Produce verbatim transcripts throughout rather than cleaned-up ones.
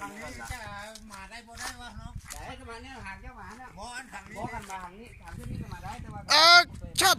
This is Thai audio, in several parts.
างนี้จะมาได้บ่ได้วะเนาะได้ก็มาเนี่ยห่างเจ้าหมาเนี่ยบ่อันห่างบ่กันมาห่างนี้ห่างที่นี่ก็มาได้แต่ว่าเออชัด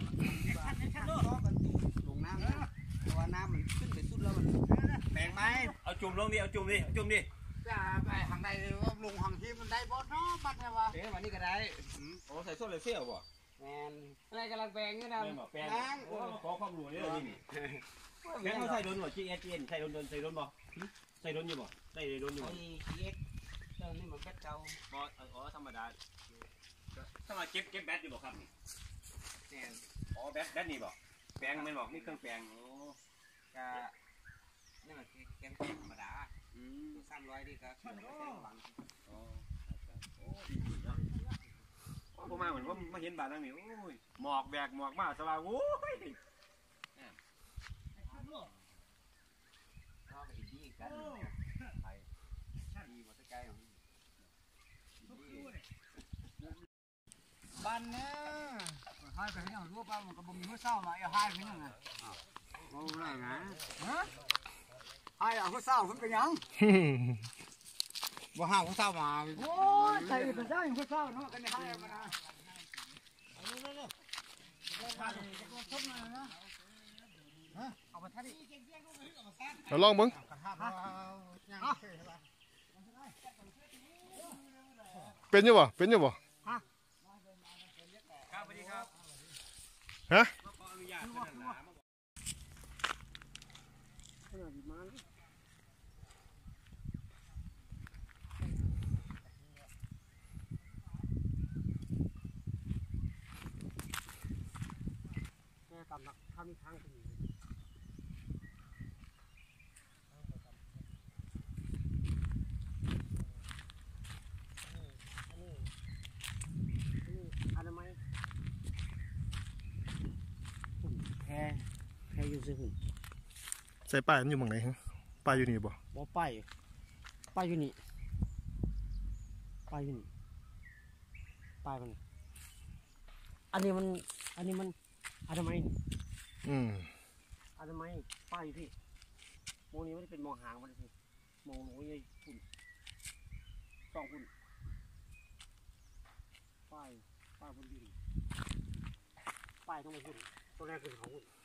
ลงน้ำแต่ว่าน้ำมันขึ้นไปสุดแล้วมันแบ่งไหมเอาจุ่มลงดิเอาจุ่มดิเอาจุ่มดิจะไปห่างใดว่าลงห่างที่มันได้บ่เนาะบัดเนี่ยวะเอ๊ะวันนี้ก็ได้โอ้ใส่ส้นเลยเสี้ยวบ่แมนอะไรกำลังแบ่งนี่นะแบ่งขอความรู้นี่เลยนี่แบ่งเขาใส่โดนบ่จีเอสจีเอ็นใส่โดนโดนใส่โดนบ่ใส่โดนอยู่บ่ใส่โดนอยู่บ่ไอ้จีเอ็กเรื่องนี้มันแบตเก่าบ่อ๋อธรรมดาถ้ามาเก็บเก็บแบตอยู่บ่ครับแมนอ๋อแบตแบตนี่บ่แปลงไม่บอกนี่เครื่องแปลงโอ้กะนี่มันแกงธรรมดาอืมสามร้อยดีก็แกงหวังอ๋อโอ้ดีเนาะผมมาเหมือนว่ามาเห็นบ้านนั่งนี่โอ้ยหมอกแบกหมอกมาสบายโอ้ยชอบอีดีกันไปดีหมดใกล้บ้านเนี่ยให้ไปให้เอารู้ป่ะมันก็บ่มีหัวเศร้ามาเอาให้ไปนั่นน่ะโอ้ไรนะฮะให้เอาหัวเศร้าเพิ่นเป็นยังบ่ห้าหัวเศร้ามาโอ้ยใส่ไปได้หัวเศร้าเนาะกันให้มานะเราลองมึงเป็นยังบ่เป็นยังบ่ฮะตามหลักทำทางกันอะไรไหมแพ้แพ้อยู่สิหุ่นใส่ป้ายมันอยู่หม้องไหนฮะป้ายอยู่นี่บ่บ่ป้ายป้ายอยู่นี่ป้ายอยู่นี่ป้ายมันอันนี้มันอันนี้มันอะไรไหมอืมอะไรไหมป้ายอยู่ที่มองนี้มันเป็นมองหางมันสิมองหนูใหญ่หุ่นสองหุ่นป้ายป้ายบนดินป้ายต้องมาหุ่นตัวแรกคือเขาหุ่น